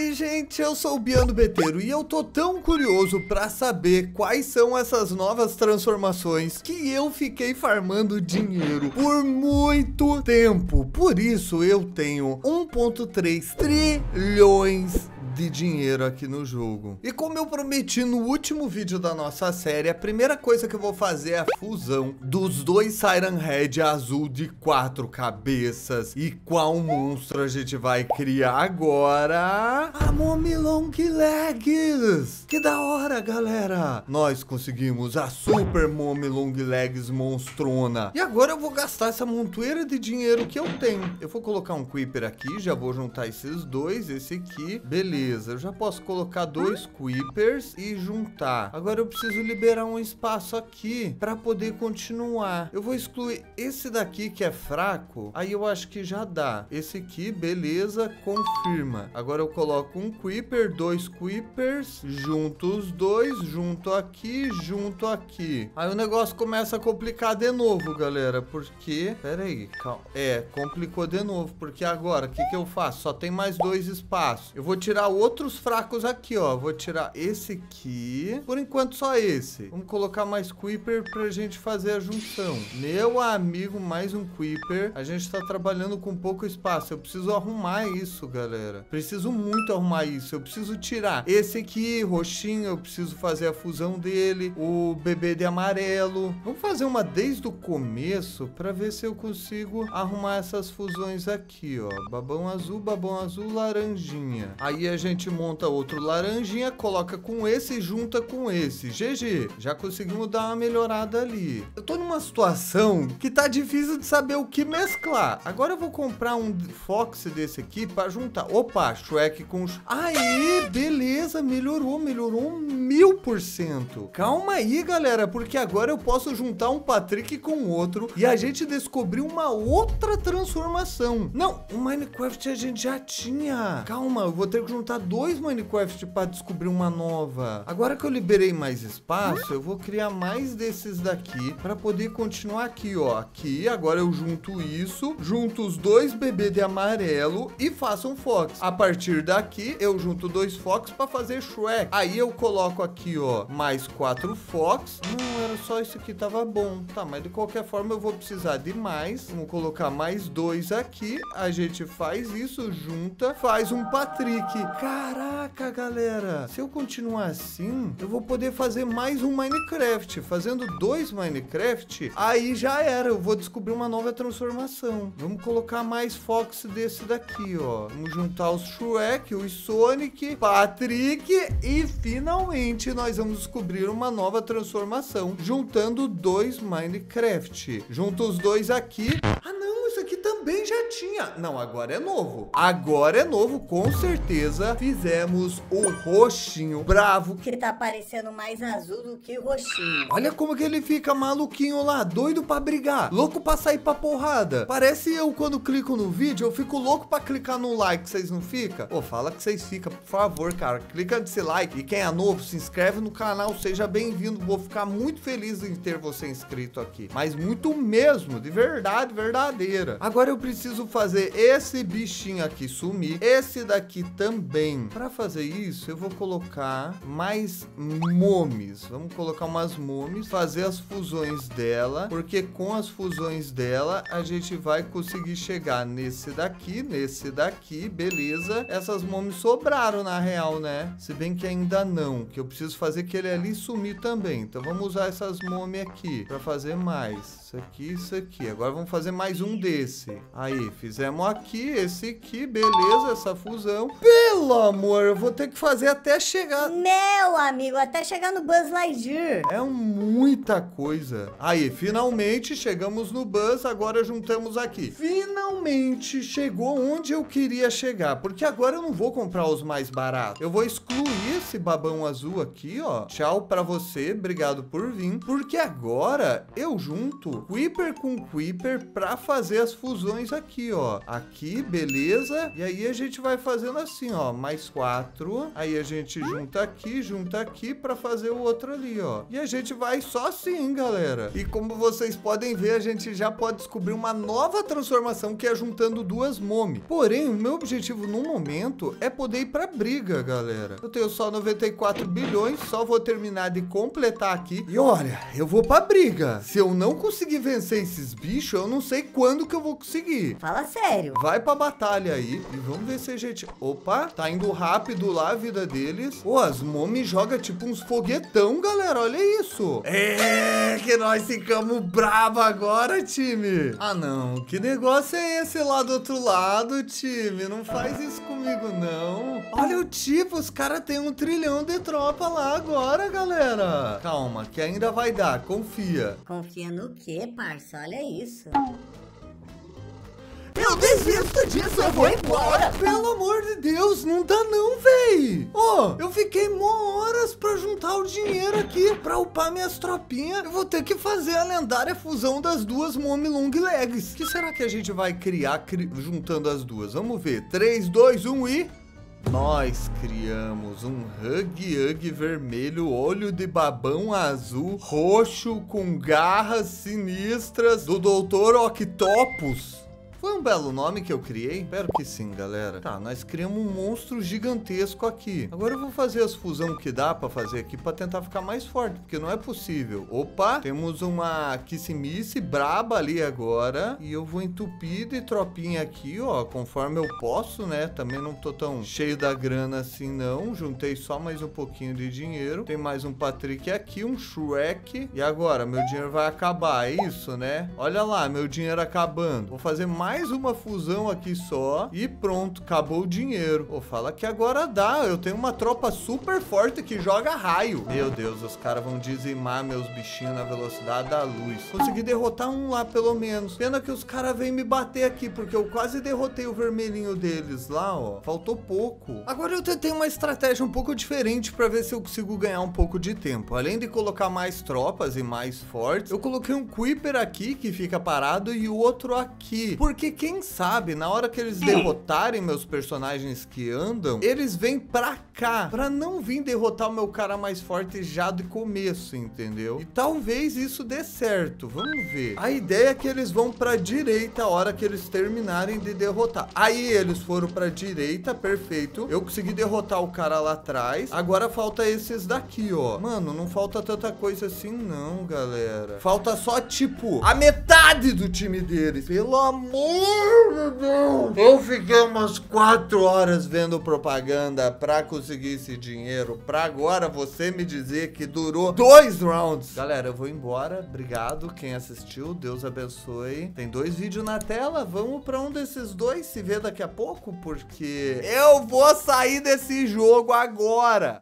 aí, gente, eu sou o Biano Beteiro e eu tô tão curioso pra saber quais são essas novas transformações que eu fiquei farmando dinheiro por muito tempo. Por isso eu tenho 1,3 trilhões de dinheiro aqui no jogo. E como eu prometi no último vídeo da nossa série, a primeira coisa que eu vou fazer é a fusão dos dois Siren Head azul de 4 cabeças. E qual monstro a gente vai criar agora? A Mommy Long Legs! Que da hora, galera! Nós conseguimos a Super Mommy Long Legs monstrona. E agora eu vou gastar essa montoeira de dinheiro que eu tenho. Eu vou colocar um Creeper aqui, já vou juntar esses dois, esse aqui, beleza. Eu já posso colocar 2 Creepers e juntar. Agora eu preciso liberar um espaço aqui para poder continuar. Eu vou excluir esse daqui que é fraco. Aí eu acho que já dá. Esse aqui, beleza, confirma. Agora eu coloco um Creeper, 2 Creepers, junto os dois, junto aqui, junto aqui. Aí o negócio começa a complicar de novo, galera, porque... Pera aí, calma. Complicou de novo, porque agora, o que que eu faço? Só tem mais 2 espaços. Eu vou tirar outros fracos aqui, ó. Vou tirar esse aqui. Por enquanto, só esse. Vamos colocar mais Creeper pra gente fazer a junção. Meu amigo, mais um Creeper. A gente tá trabalhando com pouco espaço. Eu preciso arrumar isso, galera. Preciso muito arrumar isso. Eu preciso tirar esse aqui, roxinho. Eu preciso fazer a fusão dele. O bebê de amarelo. Vamos fazer uma desde o começo pra ver se eu consigo arrumar essas fusões aqui, ó. Babão azul, laranjinha. Aí a gente monta outro laranjinha, coloca com esse e junta com esse. GG, já conseguimos dar uma melhorada ali. Eu tô numa situação que tá difícil de saber o que mesclar. Agora eu vou comprar um Fox desse aqui pra juntar. Opa, Shrek com... Aí, beleza, melhorou 1000%. Calma aí, galera, porque agora eu posso juntar um Patrick com outro e a gente descobriu uma outra transformação. Não, o Minecraft a gente já tinha. Calma, eu vou ter que juntar 2 Minecraft para descobrir uma nova. Agora que eu liberei mais espaço, eu vou criar mais desses daqui para poder continuar aqui, ó. Aqui, agora eu junto isso, junto os 2 bebês de amarelo e faço um Fox. A partir daqui, eu junto 2 Fox para fazer Shrek. Aí eu coloco aqui, ó, mais 4 Fox. Não, era só isso aqui, tava bom. Tá, mas de qualquer forma eu vou precisar de mais. Vamos colocar mais 2 aqui. A gente faz isso, junta, faz um Patrick. Caraca, galera, se eu continuar assim, eu vou poder fazer mais um Minecraft. Fazendo 2 Minecraft, aí já era, eu vou descobrir uma nova transformação. Vamos colocar mais Fox desse daqui, ó. Vamos juntar os Shrek, os Sonic, Patrick e finalmente nós vamos descobrir uma nova transformação, juntando 2 Minecraft. Junta os 2 aqui. Ah, não, isso aqui também já tinha. Não, agora é novo. Agora é novo, com certeza. Fizemos o roxinho bravo, Que tá parecendo mais azul do que roxinho. Olha como que ele fica maluquinho lá, doido pra brigar, louco pra sair pra porrada. Parece eu quando clico no vídeo, eu fico louco pra clicar no like, vocês não ficam? Pô, fala que vocês ficam, por favor, cara. Clica nesse like e quem é novo, se inscreve no canal, seja bem-vindo. Vou ficar muito feliz em ter você inscrito aqui. Mas muito mesmo, de verdade, verdadeira. Agora eu preciso fazer esse bichinho aqui sumir, esse daqui também. Pra fazer isso, eu vou colocar mais momes. Vamos colocar umas momes, fazer as fusões dela, porque com as fusões dela, a gente vai conseguir chegar nesse daqui, beleza. Essas momes sobraram na real, né? Se bem que ainda não, que eu preciso fazer aquele ali sumir também. Então vamos usar essas momes aqui pra fazer mais. Isso aqui, isso aqui. Agora vamos fazer mais um desse. Aí, fizemos aqui, esse aqui, beleza, essa fusão. Pelo amor, eu vou ter que fazer até chegar... Meu amigo, até chegar no Buzz Lightyear. É muita coisa. Aí, finalmente chegamos no Buzz, agora juntamos aqui. Finalmente chegou onde eu queria chegar, porque agora eu não vou comprar os mais baratos. Eu vou excluir esse babão azul aqui, ó. Tchau pra você, obrigado por vir. Porque agora eu junto Creeper com Creeper pra fazer as fusões aqui, ó. Aqui, beleza. E aí a gente vai fazendo assim, ó. ó, mais 4. Aí a gente junta aqui pra fazer o outro ali, ó. E a gente vai só assim, galera. E como vocês podem ver, a gente já pode descobrir uma nova transformação que é juntando duas Momi. Porém, o meu objetivo no momento é poder ir pra briga, galera. Eu tenho só 94 bilhões, só vou terminar de completar aqui. E olha, eu vou pra briga. Se eu não conseguir vencer esses bichos, eu não sei quando que eu vou conseguir. Fala sério. Vai pra batalha aí e vamos ver se a gente... Opa, tá indo rápido lá a vida deles. Pô, as Momi jogam tipo uns foguetão, galera. Olha isso. É, que nós ficamos bravos agora, time. Ah, não. Que negócio é esse lá do outro lado, time? Não faz isso comigo, não. Olha o tipo, os caras têm 1 trilhão de tropa lá agora, galera. Calma, que ainda vai dar. Confia. Confia no quê, parça? Olha isso. Eu desisto disso, eu vou embora. Pelo amor de Deus, não dá não, véi. Ó, eu fiquei horas pra juntar o dinheiro aqui pra upar minhas tropinhas. Eu vou ter que fazer a lendária fusão das duas Momi Long Legs. O que será que a gente vai criar juntando as duas? Vamos ver. 3, 2, 1 e... Nós criamos um Hug vermelho, olho de babão azul, roxo com garras sinistras do Dr. Octopus. Foi um belo nome que eu criei? Espero que sim, galera. Tá, nós criamos um monstro gigantesco aqui. Agora eu vou fazer as fusões que dá pra fazer aqui pra tentar ficar mais forte, porque não é possível. Opa, temos uma Kissimice braba ali agora. E eu vou entupir de tropinha aqui, ó, conforme eu posso, né? Também não tô tão cheio da grana assim, não. Juntei só mais um pouquinho de dinheiro. Tem mais um Patrick aqui, um Shrek. E agora, meu dinheiro vai acabar, é isso, né? Olha lá, meu dinheiro acabando. Vou fazer mais uma fusão aqui só e pronto, acabou o dinheiro. Pô, fala que agora dá, eu tenho uma tropa super forte que joga raio. Meu Deus, os caras vão dizimar meus bichinhos na velocidade da luz. Consegui derrotar um lá pelo menos. Pena que os caras vêm me bater aqui, porque eu quase derrotei o vermelhinho deles lá, ó. Faltou pouco. Agora eu tentei uma estratégia um pouco diferente pra ver se eu consigo ganhar um pouco de tempo. Além de colocar mais tropas e mais fortes, eu coloquei um Creeper aqui que fica parado e o outro aqui. Porque quem sabe, na hora que eles derrotarem meus personagens que andam, eles vêm pra cá, pra não vir derrotar o meu cara mais forte já de começo, entendeu? E talvez isso dê certo, vamos ver. A ideia é que eles vão pra direita a hora que eles terminarem de derrotar. Aí eles foram pra direita, perfeito. Eu consegui derrotar o cara lá atrás. Agora falta esses daqui, ó. Mano, não falta tanta coisa assim não, galera. Falta só, tipo, a metade do time deles. Pelo amor de Deus. Eu fiquei umas 4 horas vendo propaganda pra conseguir esse dinheiro. Pra agora você me dizer que durou 2 rounds. Galera, eu vou embora. Obrigado quem assistiu. Deus abençoe. Tem 2 vídeos na tela. Vamos pra um desses 2 se ver daqui a pouco, porque eu vou sair desse jogo agora.